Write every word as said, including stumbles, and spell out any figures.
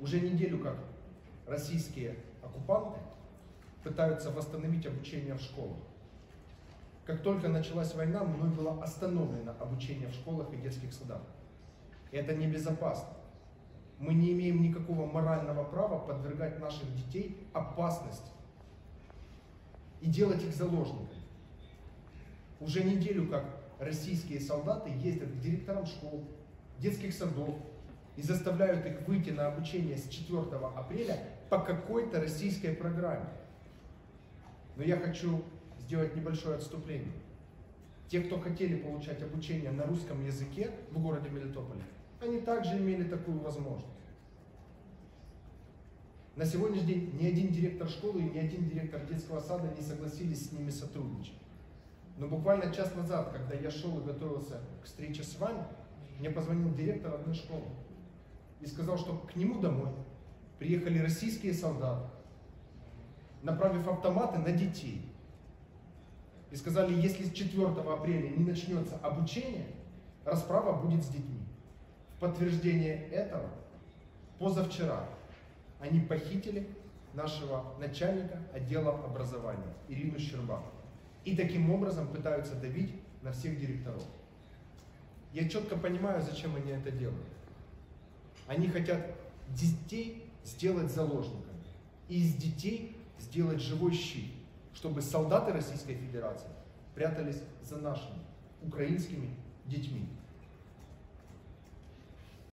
Уже неделю как российские оккупанты пытаются восстановить обучение в школах. Как только началась война, мной было остановлено обучение в школах и детских садах. И это небезопасно. Мы не имеем никакого морального права подвергать наших детей опасности и делать их заложниками. Уже неделю как российские солдаты ездят к директорам школ, детских садов и заставляют их выйти на обучение с четвёртого апреля по какой-то российской программе. Но я хочу сделать небольшое отступление. Те, кто хотели получать обучение на русском языке в городе Мелитополе, они также имели такую возможность. На сегодняшний день ни один директор школы и ни один директор детского сада не согласились с ними сотрудничать. Но буквально час назад, когда я шел и готовился к встрече с вами, мне позвонил директор одной школы и сказал, что к нему домой приехали российские солдаты, направив автоматы на детей. И сказали, если с четвёртого апреля не начнется обучение, расправа будет с детьми. В подтверждение этого, позавчера они похитили нашего начальника отдела образования Ирину Щербак. И таким образом пытаются давить на всех директоров. Я четко понимаю, зачем они это делают. Они хотят детей сделать заложниками. И из детей сделать живой щит, чтобы солдаты Российской Федерации прятались за нашими украинскими детьми.